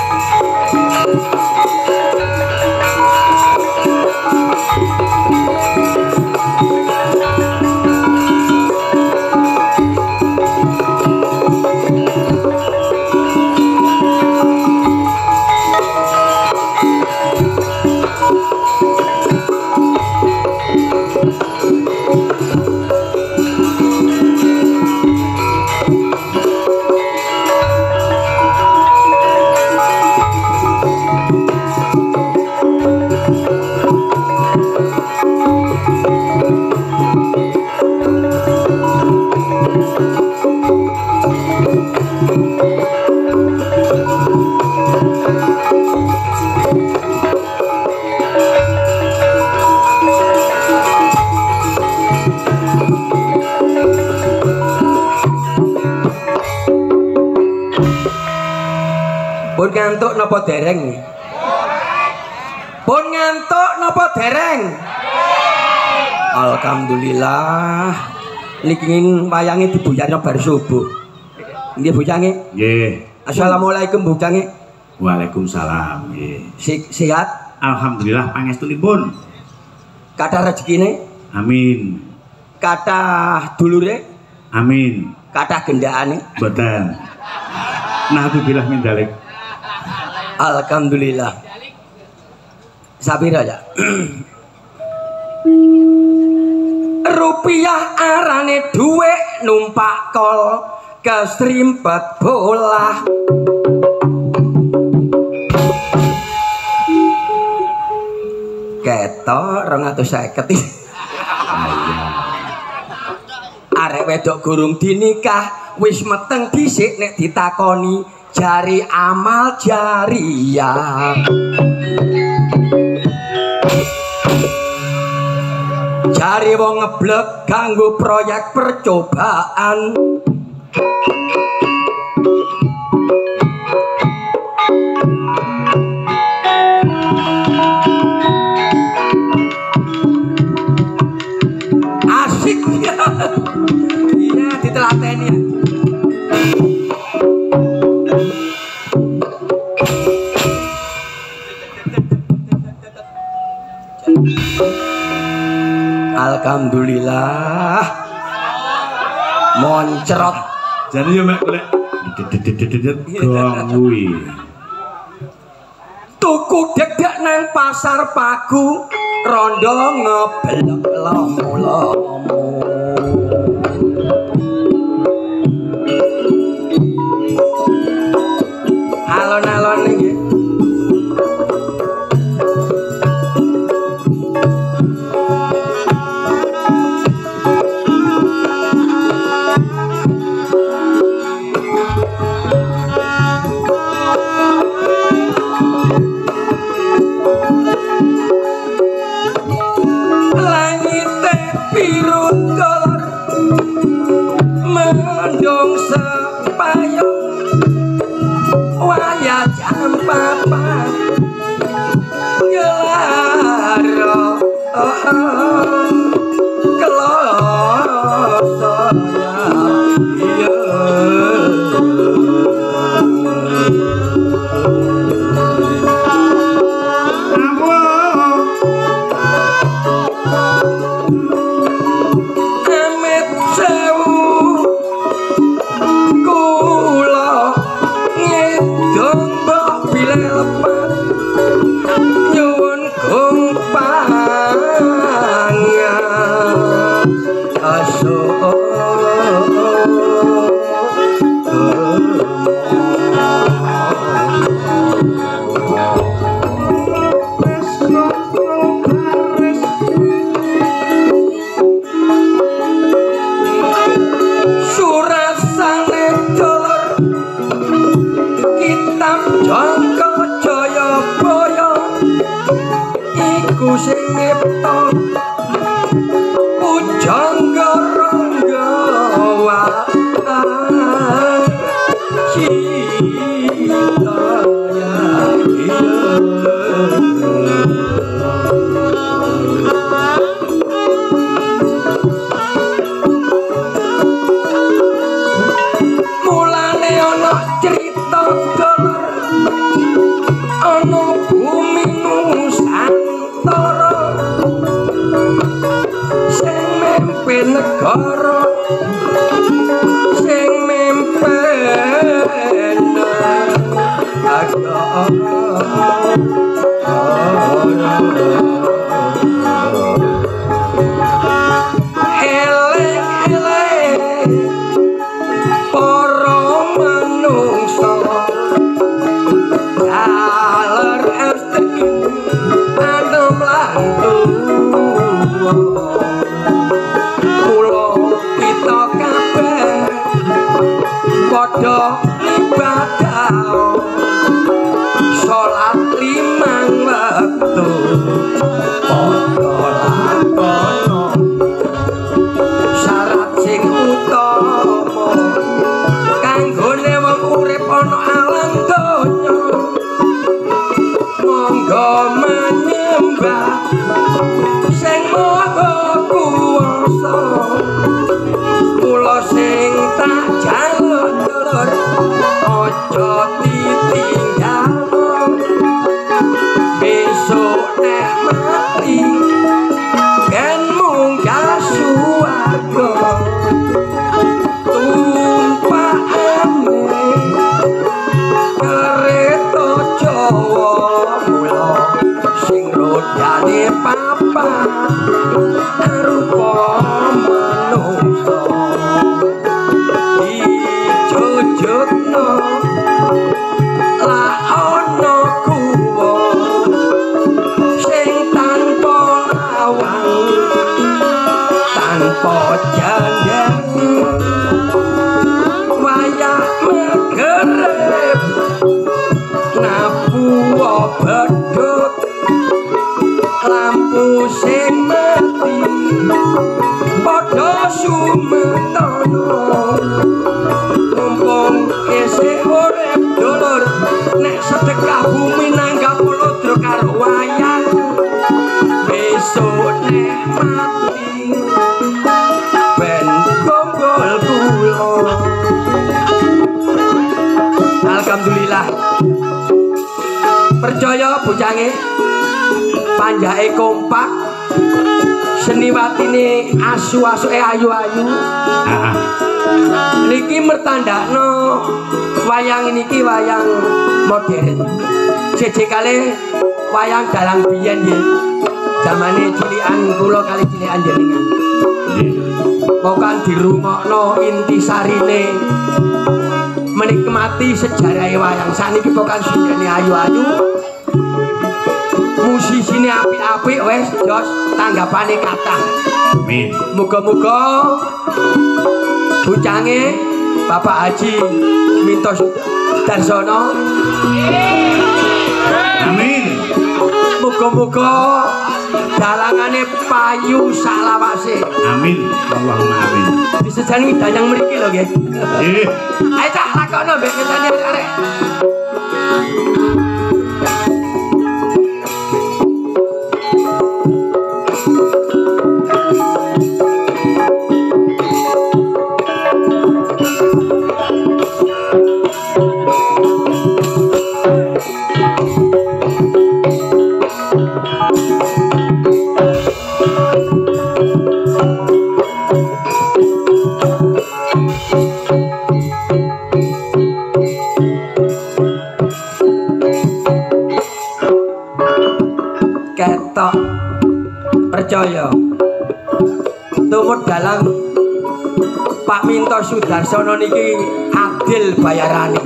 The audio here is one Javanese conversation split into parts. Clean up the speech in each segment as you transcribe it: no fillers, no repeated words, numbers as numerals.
Pun ngantuk napa dereng? Pun ngantuk napa dereng? Alhamdulillah. Niki wayange dibuyarno bar subuh. Nggih bujange? Nggih. Assalamualaikum bujange. Waalaikumsalam. Nggih. Sehat? Alhamdulillah pangestunipun. Kathah rezekine? Amin. Kathah dulure? Amin. Kathah gendakane? Mboten. Naudzubillah min dzalik. Alhamdulillah. Sabira ya. Rupiah arane dhuwit numpak kol kesrimpet bola. Ketok 250. Arek wedok gurung dinikah wis meteng dhisik nek ditakoni jari amal jariyah. Jari wong ngeblek kanggo proyek percobaan. Asik ya. Iya ditelateni. Alhamdulillah. Moncrot. Jadi yo mek golek gongui. Tuku dedek nang pasar Pagu, rondo ngeblek lomo-lomo. Alon-alon iki. Mendung sepayung waya jam papat gelaro kelosanya iya sing ngipta pujangga ranggawa mulane ana crita dolar negara sing mimpen ibadah salat 5 wektu padha lakono syarat sing utama kanggone wong urip ana alam donya monggo menyembah sing maha kuwasa kula sing tak jaluk dulur ojo ditinggal besok nek mati kan munggah swarga tumpakane kereta Jawa mula sing rodane papat arupa manungsa dijujutno lah ana kuwa sing tanpa lawang tanpa jandang wayah megerep nabuwa bedhut lampu sing mati padha sumetana mumpung isih urip dulur nek sedekah bumi nanggap uludra karo wayang besok nek mati ben gonggol kula alhamdulillah percaya bojange panjake kompak seniwatine asu-asuke ayu-ayu niki mertandakno wayang niki wayang modern jeje kali wayang dalang biyen nggih zamane cilikan kula kali cilikan jenengan pokokan dirungokno intisarine menikmati sejarah wayang saniki pokokan sujane ayu-ayu musisine apik-apik wes jos tanggapane kathah amin muga-muga bucange Bapak Haji Minto Darsono amin muga-muga dalangane payu salawase amin Allahumma amin disejani danyang mriki lho nggih nggih ayo cak lakono mbek ketane arek percaya tumut dalam Pak Minto Sudarsono niki adil bayarane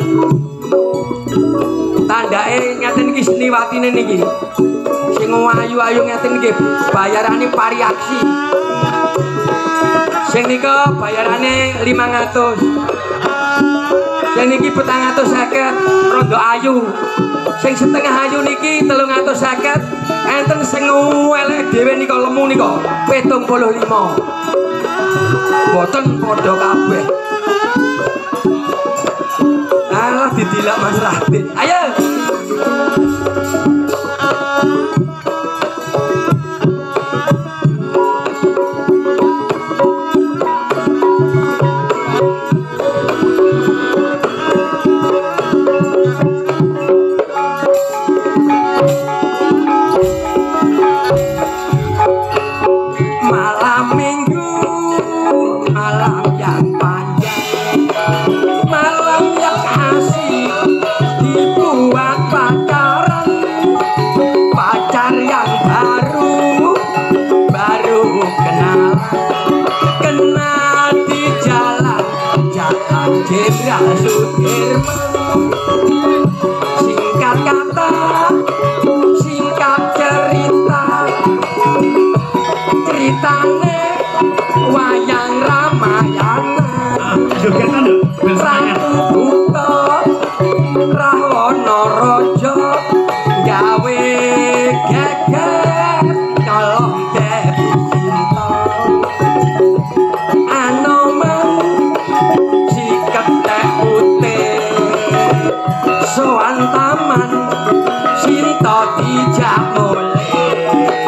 tandake ngeten iki seniwatine niki sing ayu-ayu ngeten niki bayarane pariaksi sing nika bayarane 500 sing niki 450 rondo ayu sing setengah ayu niki 350 enten sing elek dhewe nika lemu nika 75 boten padha kabeh alah didilak Mas Rahdin ayo malam minggu Jenderal Sudirman. Singkat kata, singkat cerita, ceritane wayang Ramayana. Ratu Buta Rahwana Raja gawe geger nyolong Dewi Sinta. Anoman si ketek putih sowan taman Sinta dijak mulih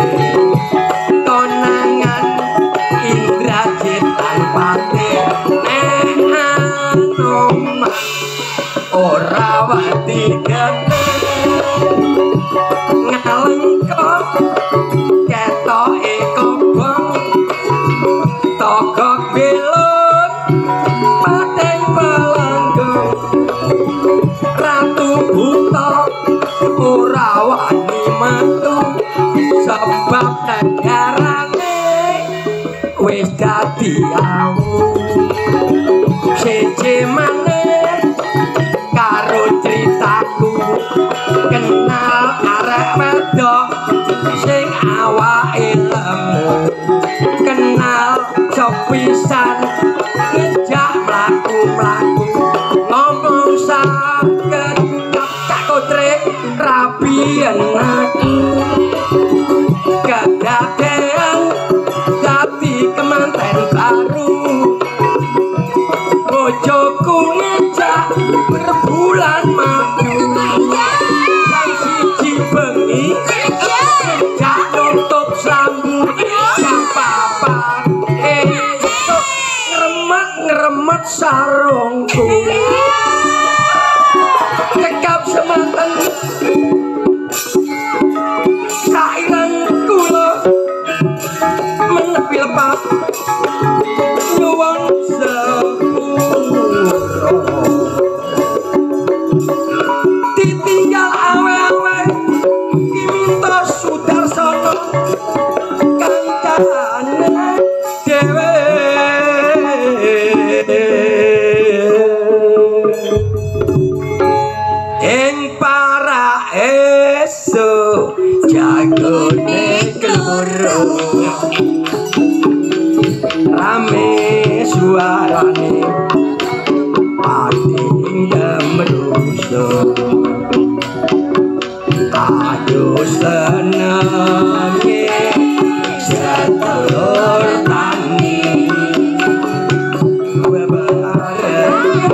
konangan Indrajit lan Patih. Anoman ora wati getih ngalengkok ketoke kobong togok belon pating pelanggung. Ratu Buta ora wani metu sebab negarane wis dadi awu. Siji maneh karo critaku kenal arek wedok sing awake lemu, kenal sepisan ngejak mlaku-mlaku ngomong saged Cak Kotrek rabiyen aku kedadean dadi kemanten baru. Bojoku ngejak berbulan madu jam siji bengi ngejak nutup sambut jam papat esuk ngremet sarungku cekap semanten sairan kula menepi lepat nyuwun ditinggal awe-awe Kiminto Sudarsono kancane dhewe. Ing para esuk jagone kloro rame suarane pating demruso. Aduh senenge sedulur tani bebareng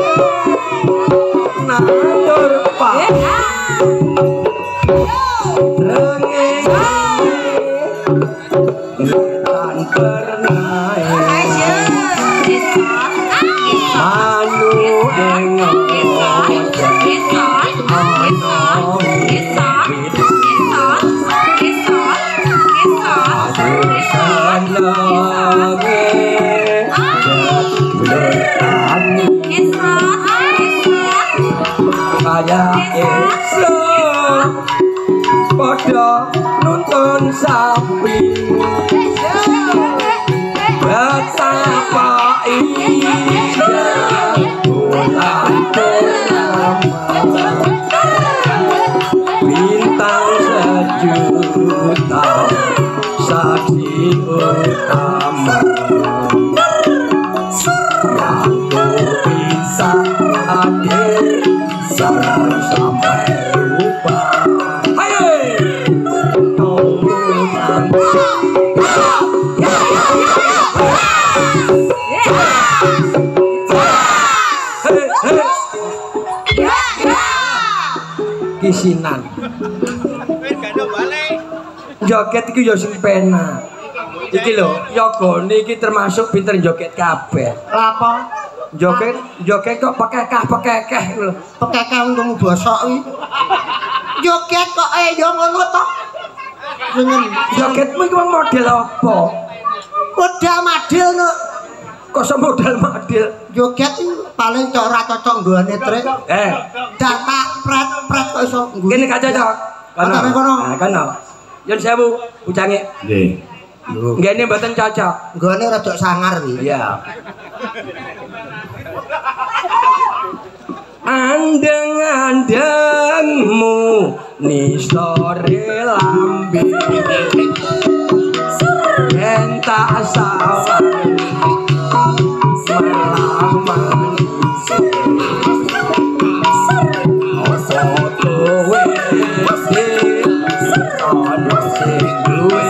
nandur pak rengeng tan pernah anu engok kaya esok padha nuntun sapi betapa indah bulan purnama bintang sejuta saksi utama yang ku bisa hadir sampai lupa. Hai kau kisinan joget iki yo sing penak iki lho yogone iki termasuk pinter joget kabeh. Lapa joget kok pekekeh lho. Pekekeh untungmu bosok iki. Joget kok yo ngono to. Jeneng jogetmu iki model apa? Modal madil no. Kok modal madil? Joget paling cok ora cocok nggone trek. Data pret kok iso nggo. Kene gak cocok. Kono. Nah, kono. Yen sewu bujange. Nggih. Nggene mboten cocok. Nggone rada sangar iki. Iya. andeng-andengmu nisore lambe yen tak sawang malam manis opo kowe ono sing duwe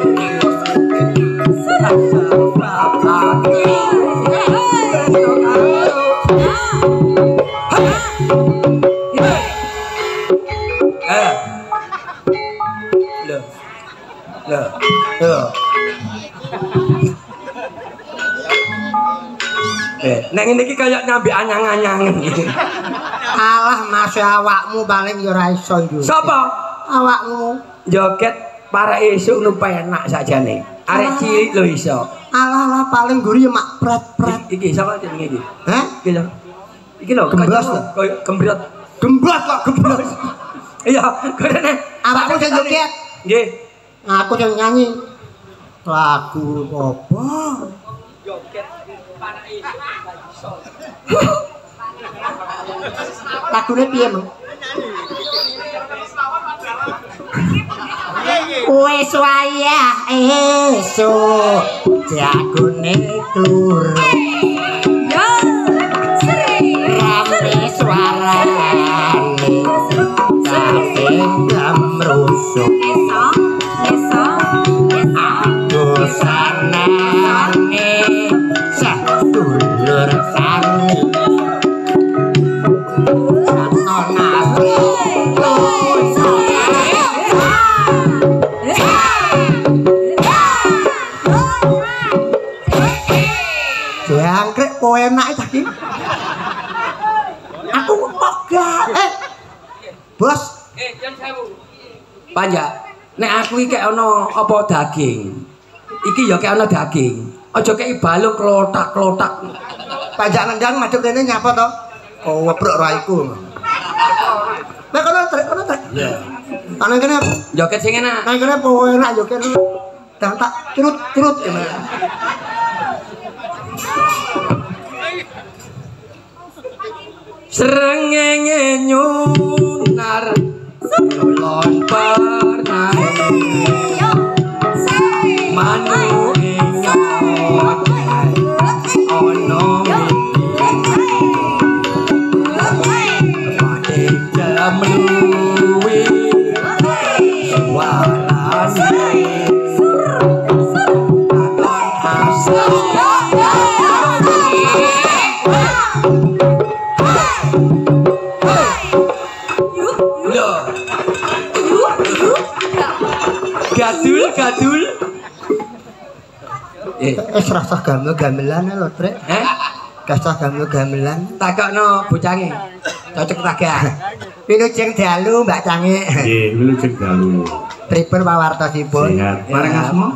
Neng ini kayak nyambi anyang-anyangan gitu. Alah Mas awakmu paling ya ora iso yo. Sapa? Awakmu Joget para esuk nu penak sajane. Arek cilik lho iso. Alah paling guri ya mak pret-pret. Iki sapa jenenge iki? Hah? Iki lho. Iki lho Gembos lho. koyo gembrot. Gembos kok gembos. Iya, koyone Awakmu sing joget. Nggih. Aku sing nyanyi. Lagu apa? Joget para esuk iso. Lagune piye, Mang? Wis wayah esuk jagone kluru. Yo, sri. Rame suarane caping gamrusuk. Eso. Aku sanane sedulur sani. Jangkrik kowe enak iki. Aku kok gak. Bos, Jan sewu. Panjak, nek aku iki kek ana apa daging. Iki ya kek ana daging. Aja kek balung klotak-klotak. pajak nendang madhep rene nyapa to? Oh, webruk ra iku. Nek kono trek. Iya. Ana kene Joget sing enak. nang kene apa enak yo kene. Dan tak curut kene. Srengenge nyunar ulon pernah Yo, sri. manu ingat ono mati jamluwi suarane aton asa Gadul. Wis rasah gamel-gamelan lho, Trek. Gasah gamel-gamelan. Takokno bocange. Cocok tagah. Wilujeng dalu Mbak Cange. Nggih, wilujeng dalu. Pripun pawartosipun? Sehat. Marang asma?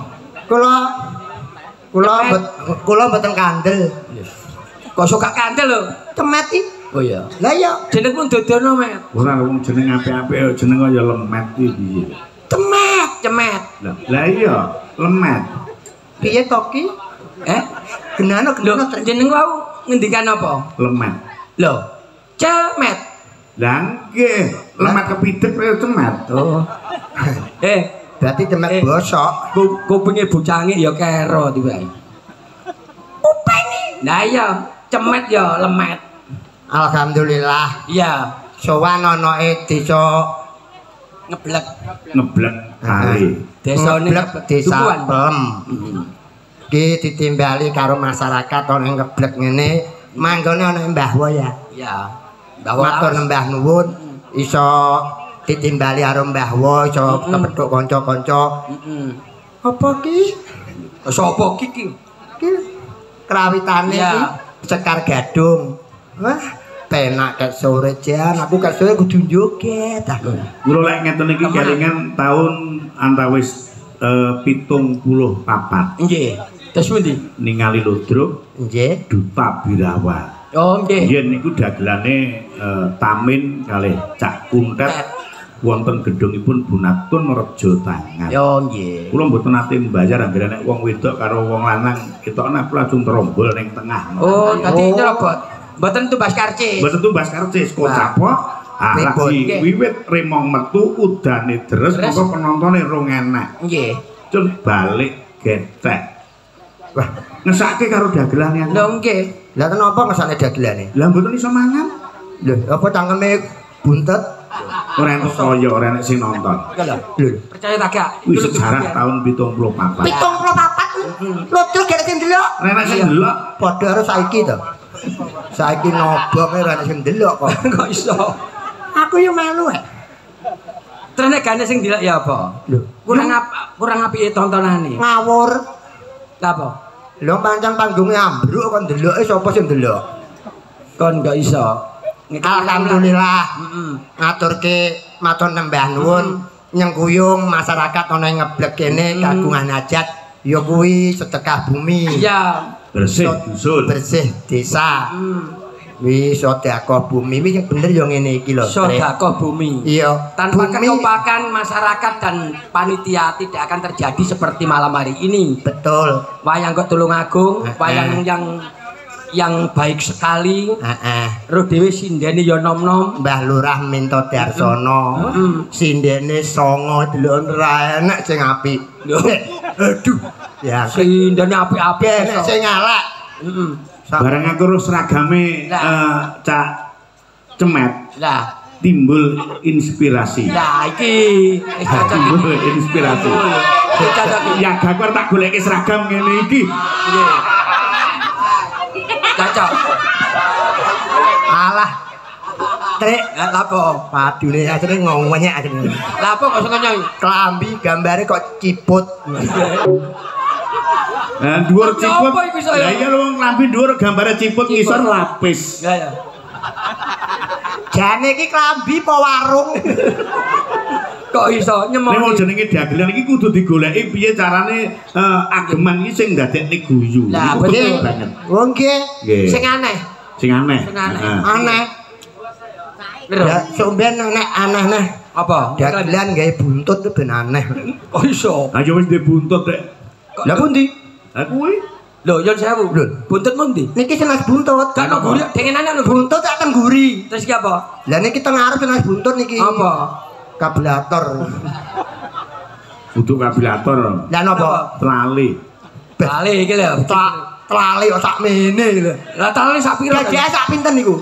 Kula mboten kandel. Kok suka kandel lho? Cemet iki. Oh iya. Lah iya, Jenengmu dodono, Met. Ora wong jeneng apik-apik jeneng kaya lemet iki piye. Cemet. Lah iya, lemet. piye to ki? Genano Lho, Trek. jeneng wau ngendikan apa? Lemet. Lho, cemet. Lah nggih, lemet kepidhek kaya cemet. Oh. Berarti cemet bosok. Kupinge bocange ya kero tibae. Kupinge. Lah iya, cemet ya lemet. Alhamdulillah. Iya, Sowan ana desa ngeblek. Kali. Desane desa Dukuhan. Pelem. Ki ditimbali karo masyarakat ana ngeblek ngene, manggone ana Mbah Woya. Iya. Matur nembah nuwun iso ditimbali karo Mbah Wo, iso kepethuk kanca-kanca. Apa ki? Sapa iki? Ki krawitane iki Sekar Gadung. Wah, penak kek sore jan, aku kek sore kudu joget. Kula lek ngeten iki kelingan taun antawis 74. Nggih. Terus pundi? Ningali Ludruk Nggih. Duta Birawa. Oh, nggih. Yen niku dagelane Tamin kalih Cak Kuntet wonten gedungipun Bunatun Rejo Tangan. Yo nggih. Kula mboten nate mbayar anggere nek wong wedok karo wong lanang ketokne langsung terombol ning tengah. Oh, dadi nyerobot. Mboten tumbas karcis. Mboten tumbas karcis, kocapok. Ah, lagi wiwit remong metu udane deres mongko penontone rong enak. Nggih. Cun balik getek. Wah, ngesake karo dagelane. Lho nggih. Lah kenapa ngesane dagelane? Lah mboten iso mangan. Lho, apa cangkeme buntet? Ora entuk kaya ora enek sing nonton. Lho, Percaya tak gak? Wis sejarah tahun 74. 74. Lho, gak sing delok. Ora enek sing delok. Padha karo saiki to. Saiki nobok ora enek sing delok kok. Kok iso? Aku yo melu ae. Terus nek gane sing dilek ya apa? Lho, Kurang apike tontonane. ngawur. Lah apa? Lho pancen panggunge ambruk kok ndeloke sapa sing ndelok? Kon gak iso. Alhamdulillah. Heeh. Ngaturke matur nembah nuwun nyengkuyung masyarakat ana ing ngeblek kene kagungan hajat ya kuwi sedekah bumi. Iya. Bersih dusun. Bersih desa. Wi sedekah bumi wi sing bener ya ngene iki lho. Sedekah bumi. Iya, Tanpa bumi. kekompakan masyarakat dan panitia tidak akan terjadi seperti malam hari ini. Betul. Wayang kok Tulungagung, wayang yang baik sekali. Heeh. Roh dhewe sindene ya nom-nom. Mbah Lurah Minto Darsono. Sindene songo delok ora enak sing apik. Aduh. Ya, Sindene apik-apik. enak sing elek. Heeh. Bareng aku ro seragame Cak Cemet Lah, timbul inspirasi. lah iki wis cocok iki. Timbul inspirasi. Wis cocok iki. Ya gak kuwi tak goleki seragam ngene iki. Nggih. Cocok. Alah. Trik Lah apa? padune asline ngomongnya asline. Lah apa kok seneng Klambi gambare kok ciput. Nah, dhuwur ciput. Apa iku saya? Lah iya lho wong lambi dhuwur gambare ciput ngisor lapis. Ya ya. Jane iki klambi apa warung? Kok iso Nek wong nyemoni? jenenge dagelan iki kudu digoleki piye carane ageman iki sing ndadekne guyu. Lah, Iku penting betul. banget. Oh nggih. Nggih. Sing aneh. Sing aneh. Sing aneh. Heeh. Aneh. Lho, Ya somben nek aneh-aneh. apa? Dagelan gawe buntut itu ben aneh. Kok iso? Ayo wis ndek buntut rek. Lah pundi? Ha kuwi Lho, yon sewu. Lho. Buntutmu ndi? Niki senas buntut. Gak ono guri, dengenane ono guri. Buntut tak tengguri. Terus ki apa? Lah niki teng ngarep senas buntut niki. Apa? Kabelator. butuh kabilator. Lah napa? Lali. Lali iki lho. Lali kok sak mene lho. Lah tali sak pira? Gajian sak pinten niku?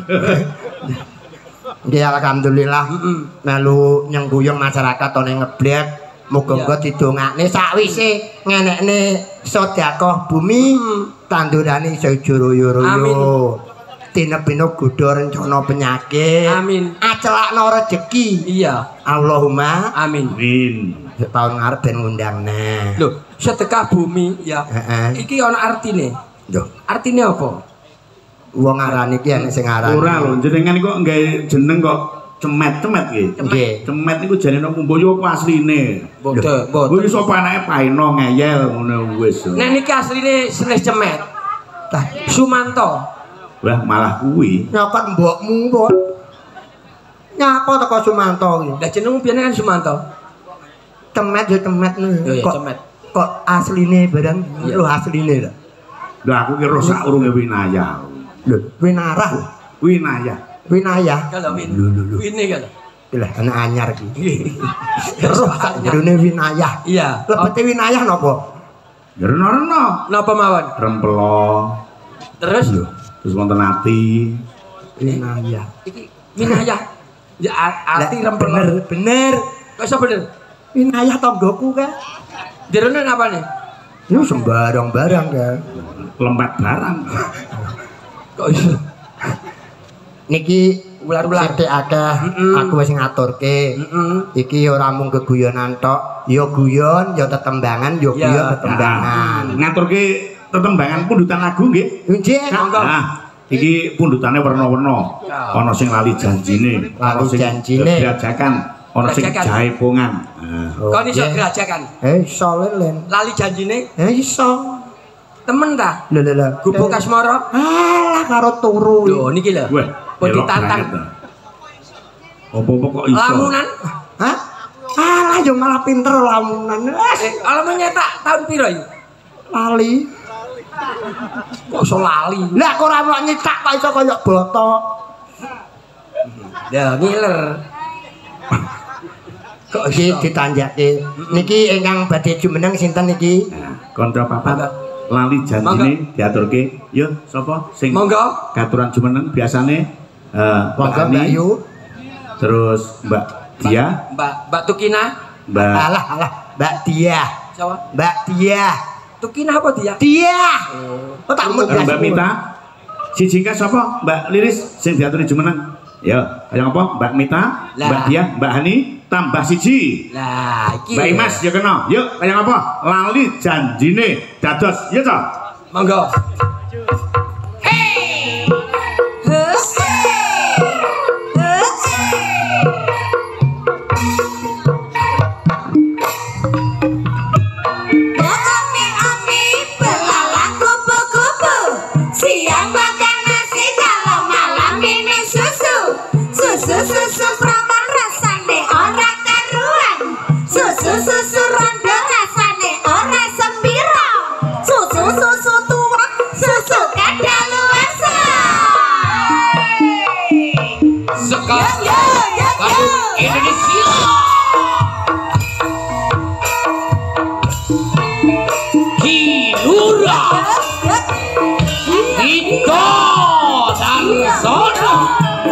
Nggih alhamdulillah. Melu nyengkuyung masyarakat ana ngeblek. Muga-muga didongakne sakwise ngenekne sedekah bumi tandurane iso juru-yuru. Amin. Tinepino godha rencana penyakit. Amin. Acelakno rejeki. Iya. Allahumma Amin. Amin. tahun ngarep ben ngundangna. Lho, sedekah bumi ya. Heeh. Iki ana artine. Lho, Artine apa? wong aran iki ana sing aran. Ora lho, jenengan kok nggawe jeneng kok cemet-cemet iki. Nggih. Cemet niku jarene Kumboyo apa asline? Boten, Kuwi boten. sapa anake Paino ngeyel ngono wis. Nek niki asline Senes Cemet. Tah, Wah, Sumanto. malah kuwi. nyokot mbokmu kok. Nyapa teko Sumanto iki? Lah jenengmu biyen kan Sumanto. Temet ya temet Yo ya kok Cemet. kok asline barang Iya. lho asline lho. Lah aku kira sak urunge winayah. Lho, winarah. Winayah. Winayah. Kalau win. Lho. Wine kan. Lah anak anyar iki. Terus Jerone winayah. iya. Lebete winayah napa? Reno-reno. Napa mawon? Rempelo. Terus Terus wonten ati. Winayah. iki winayah. Ya arti Lah, rempel. bener. Kok iso bener? Winayah tanggoku kan. Jerone apa nih? Ini sembarang barang kan. Lempat barang. Kok iso? Niki Ular-ular. sithik akeh aku wis ngaturke. Iki ora mung geguyonan tok, ya guyon, ya tetembangan, ya Ya. guyon tetembangan. Ngaturke tetembangan pundutan lagu nggih. Nggih. Monggo. Nah, iki pundutane werna-werna. Ya. Ana sing lali janjine, ana Lali sing janjine. gerajakan, ana sing Gerajakan. jaipongan. Nah. Kon iso Nggih. gerajakan. Iso lelen. Lali janjine Iso. temen ta? Lho. Gubuk Kasmara. Alah karo turu. Lho niki lho. Wah, Kok elok ditantang. banget, ta. Apa-apa kok iso. Lamunan. Hah? Alah yo malah pinter lamunan. Alamun nyetak tahun piro iki? Lali. Kok iso lali? Lah kok ora ono nyicak kok iso kaya boto. Ya ngiler. Kok iki ditanjake. Niki ingkang badhe jumeneng sinten niki? Kanca papat lali janjine diaturke. Yo sapa sing Monggo. katuran jumeneng biasane Monggo Mbak Yu. Terus Mbak Dia, Mbak Tukina. Mbak Alah Mbak Dia. Siapa? Mbak Dia. Tukina apa dia? Dia. Oh tak mut Mbak Mita. Siji ka sapa? Mbak Liris sing diaturi jumeneng. Ya, kaya apa? Mbak Mita, Mbak Dia, Mbak Hani tambah siji. Lah, iki. Mbak Imas ya kena. Yuk, kaya apa? Lali janjine dados. Ya ta? Monggo. Susu prawan rasane ora karuan. Susu rondo rasane ora sembira. Susu tua, susu kadaluwarsa. Sekarang lagu Indonesia. Kilura. Ito Darsono.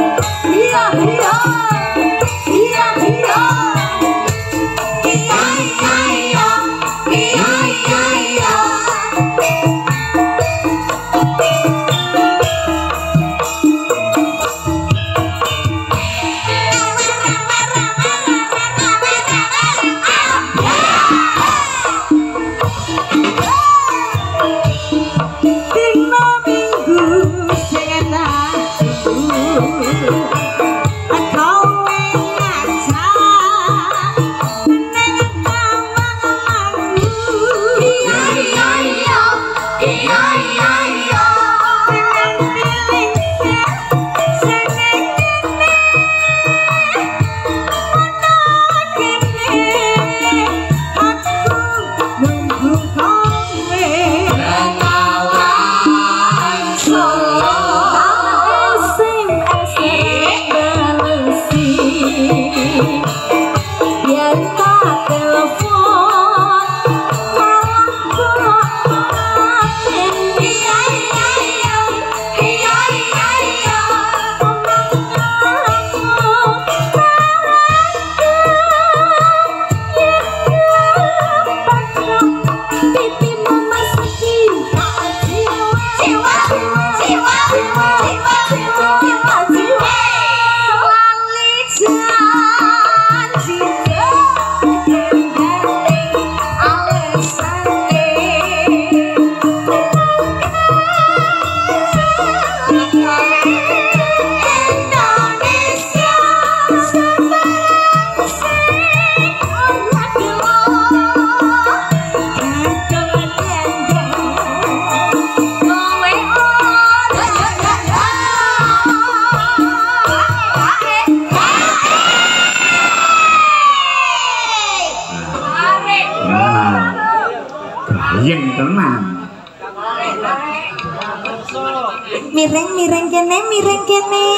Mireng kene.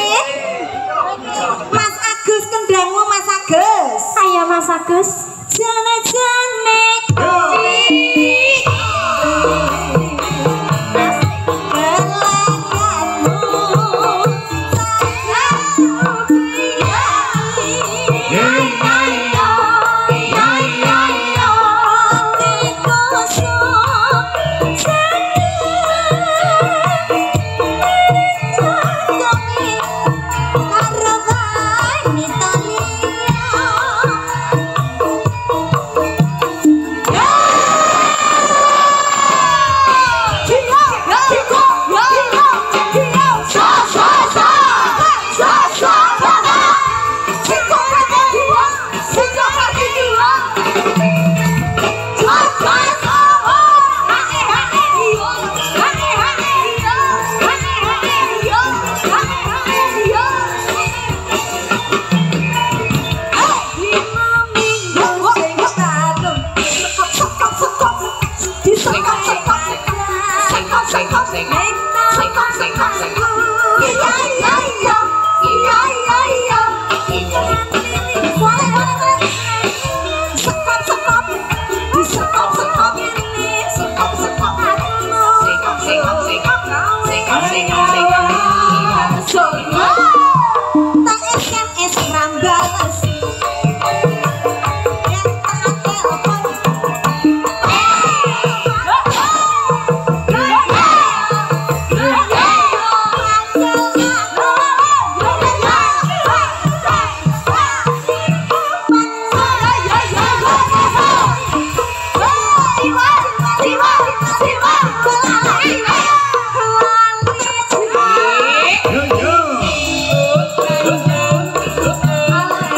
Mas Agus kendangmu Mas Agus. Ayo Mas Agus. Jane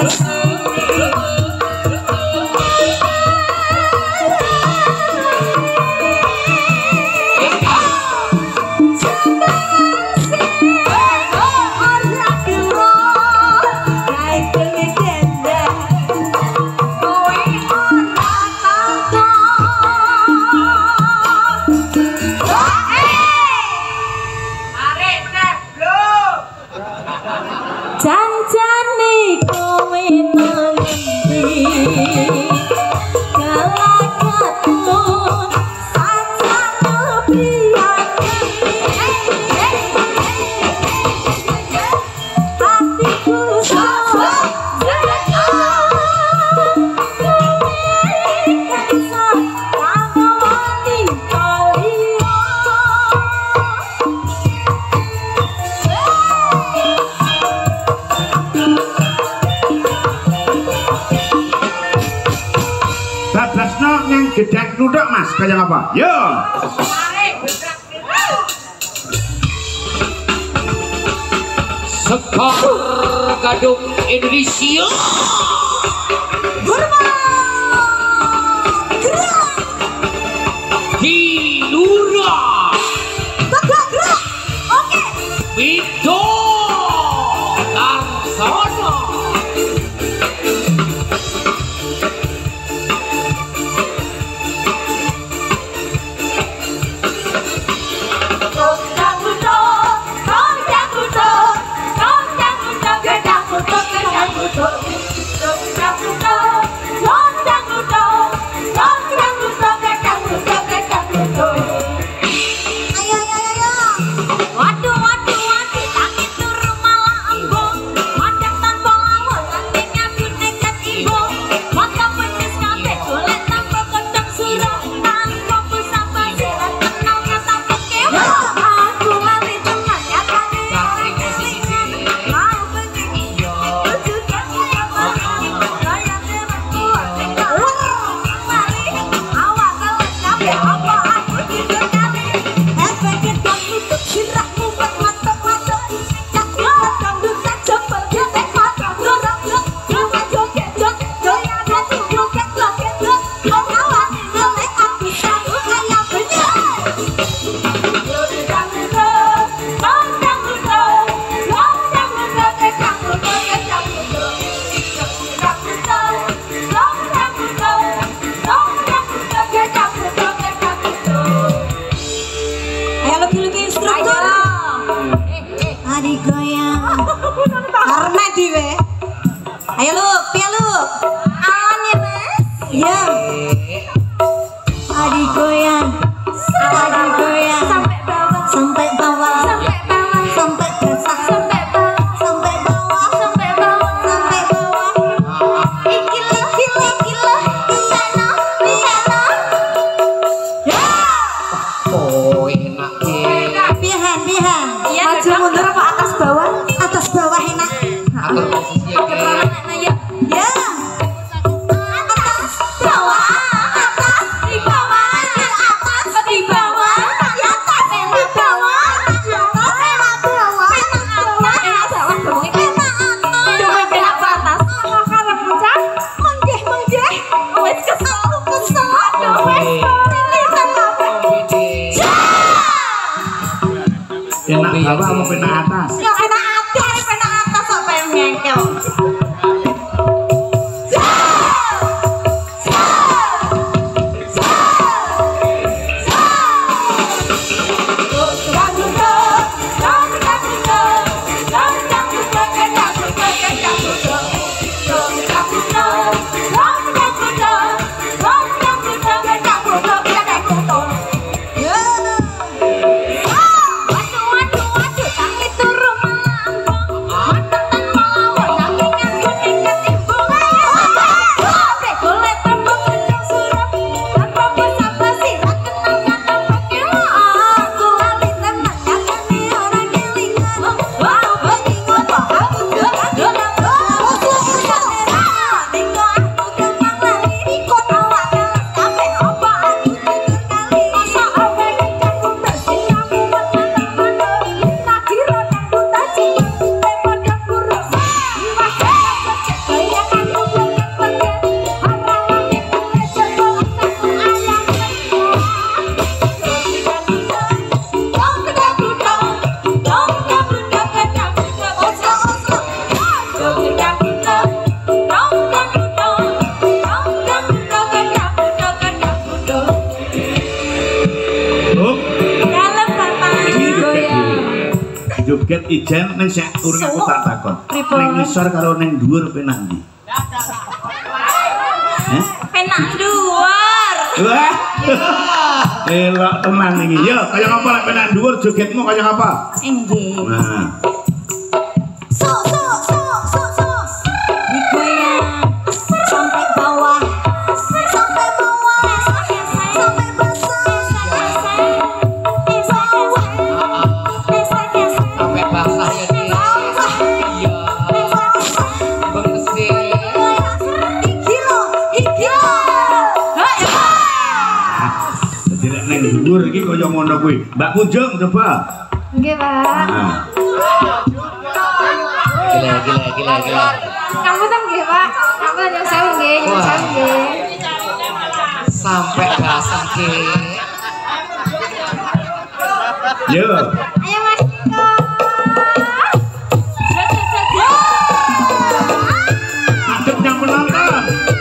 Gedek nuduk mas, kayak apa? Yo. Sekar Gadung Indonesia. Hilura. Gerak. Oke. Vito Larsono. Ayo lu, piye lu? Awan ya mas? Iya. Adik goyang, adik goyang. Sampai bawah, sampai bawah, sampai bawah, sampai basah, sampai bawah, sampai bawah, sampai bawah, sampai bawah. Ikila, kila, kila, piano, piano. Ya. Oh enak ya. Pihan, pihan. Maju mundur apa atas bawah? Atas bawah enak. Atur posisi oke. Ya. Atas, bawah, atas, di bawah, di atas, di bawah, di atas, di bawah, di atas, di bawah, enak bawah, enak atas. Coba benak ke atas. Karep muncak. Menggeh, menggeh. Wes kesel. Kesel. Aduh, wes. Lilitan apa? Enak bawah mau enak atas. Ya enak atas, enak atas kok pengen ngengkel. Waduh, waduh, waduh, tangi turun Ijen ning sek urung aku tak takon. Pripun? Ning ngisor karo ning dhuwur penak ndi? Penak dhuwur. Wah. Elok tenan iki. Yo, kaya ngapa lek penak dhuwur jogetmu kaya ngapa? Inggih. Nah. Digoyang sampai bawah, sampai bawah, sampai basah, Sampai basah ya Ki. Iya. Bengsi. iki lo. Dadi nek ning dhuwur iki kaya ngono kuwi. Mbak Kunjung coba. Nggih, Pak. Nah. Gila. Ngapunten nggih, Pak. Ngapunten yang sewu nggih, yang sewu nggih. Sampai basah Ki. Yo. Ayo Mas Diko. Adep yang penonton.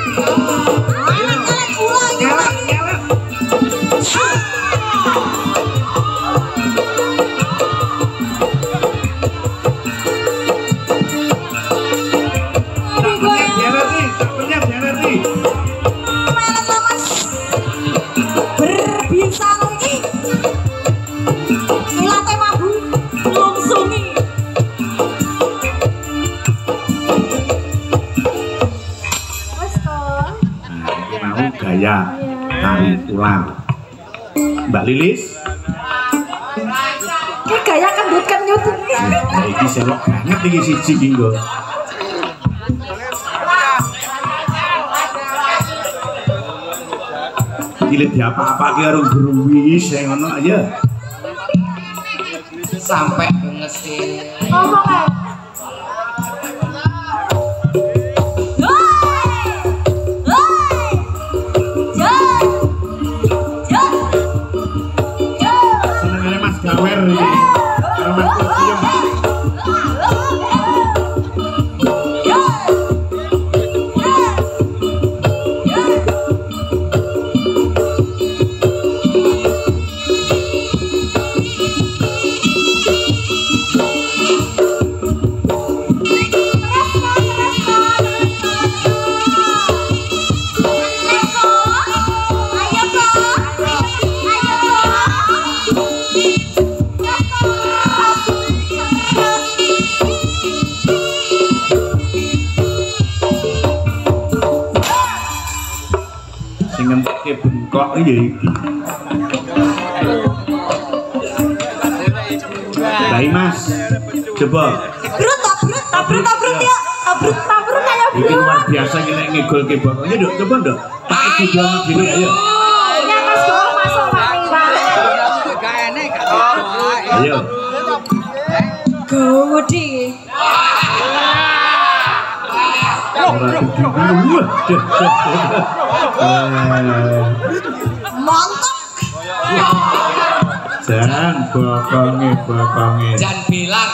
Berbincang lagi. Ilate mabu lungsungi. Wes toh. Mau gaya tari ular. Mbak Lilis, Ki gaya kendut kenyut. nah iki selok banget iki siji iki nggo. Iki diapa-apake karo gruwis sing ngono aja. Sampai bengsi. Ngomong ae. Senengane Mas Gawer iki. Karo Mas Kursium. Sing ngenteke bengkok ya iki. Baik Mas, coba. Tabrut ya. Tabrut kayak Iki luar biasa iki nek ngegolke bokoknya nduk, coba nduk. Pakai juga gini ayo. Ya Mas Diko masuk Pak ning, Pak. Ayo. Gede. Ora gede. Wah, deh. mantap. Jangan bokonge. Jangan bilang.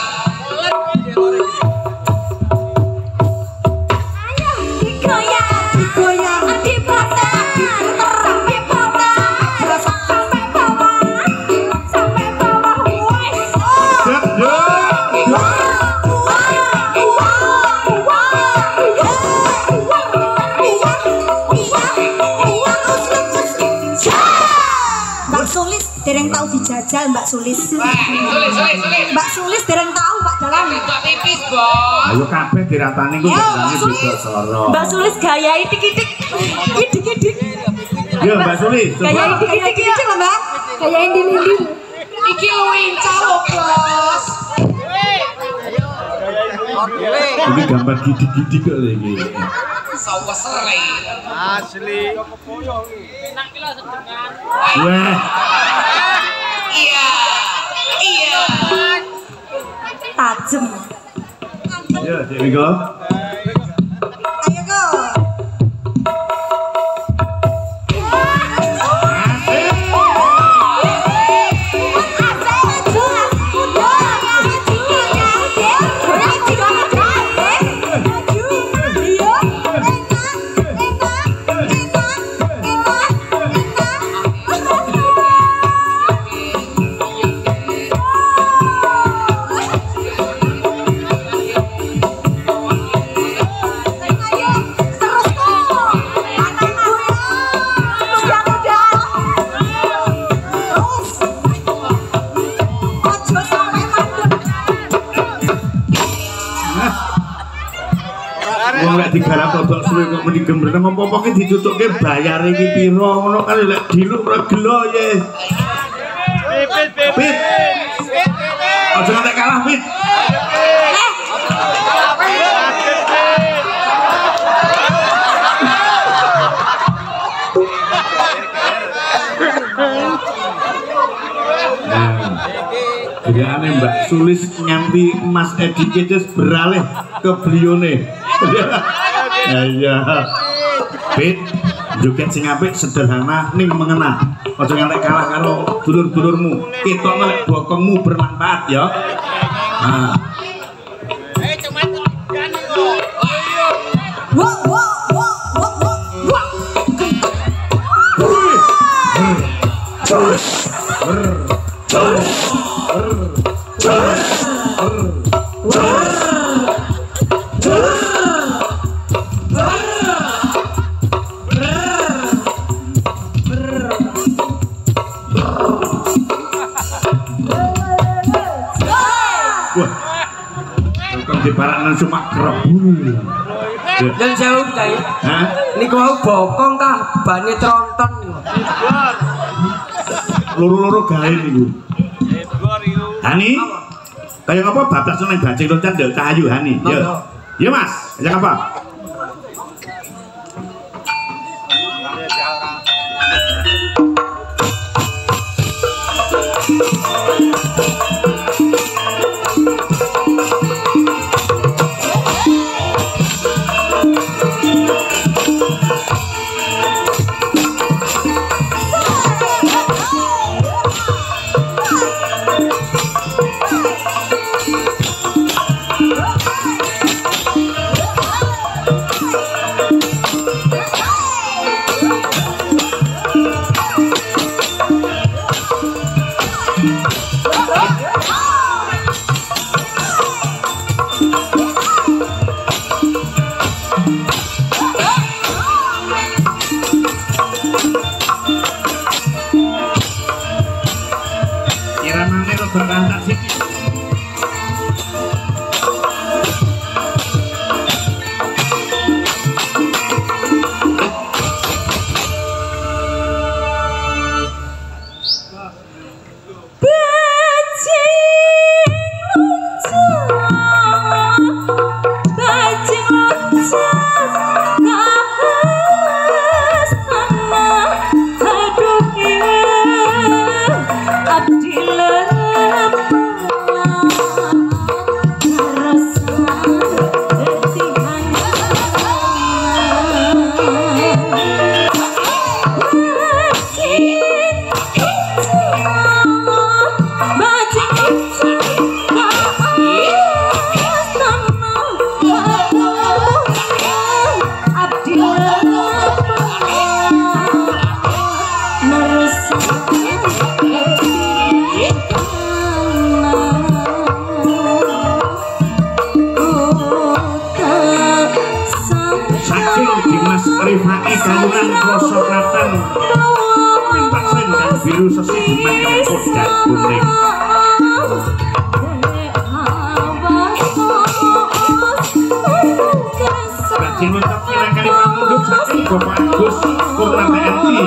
Digoyang di batang, sampai bawah, sampai bawah. Mbak Sulis dereng tahu dijajal Mbak Sulis. Sulit. Mbak Sulis dereng tahu Pak Dalam. Kok tipis, Bos. Ayo kabeh diratani ku ndane beda soro. Mbak Sulis gaya itik-itik. Idik-idik. Yo Mbak Suli, Gaya coba. itik-itik lho, Mbak. Gaya indil-indil. Iki luwinca lho, Bos. Ini gambar gidi-gidi kok iki. Saweser lagi. Wah, Iya. Tajem. yo there we go. Ayo go. lek digarap rodok suwe kok meni gembreng apa-apa ki ditutukke bayar iki piro ngono kan lek diluk ora gelo ye. Pit. Aja ngantek kalah Pit. Geraane Mbak Sulis nganti Mas Edi Keces beralih ke belione. Ya iya. Pit, joget sing apik sederhana ning mengena. Aja ngantek kalah karo dulur-dulurmu. Ketok nek bokongmu bermanfaat ya. Nah. Di paranan cuma kerebul. Dan jauh Cai. Hah? Niku wau bokong tah bane tronton. Loro-loro gawe niku. Hani? Kayak apa bablas nang bajing loncat ndel cahayu Hani. Yo. Yo Mas, kayak apa? Rifai Kayunan Klosokratan Mintak Sendang Biru Sesi Demen Kodak Kuning Bajing Loncat Pinang Kali Pamunduk Saking Bapak Agus Purna TNI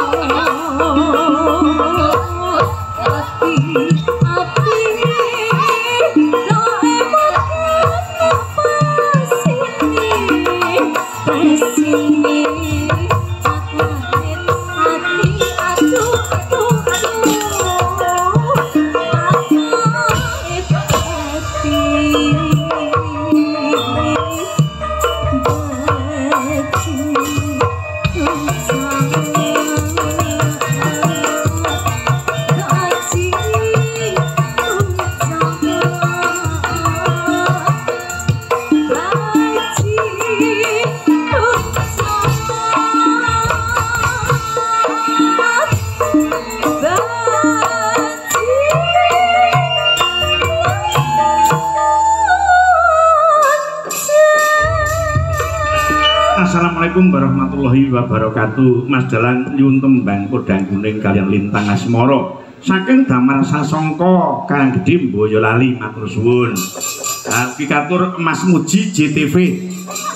Assalamualaikum warahmatullahi wabarakatuh. Mas Dalan nyuwun tembang Kodang Kuning kalian Lintang Asmara saking Damar Sasongko Karang Gedhe Boyolali matur suwun. Pikatur Mas Muji JTV.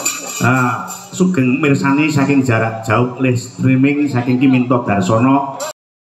Sugeng mirsani saking jarak jauh live streaming saking Kiminto Darsono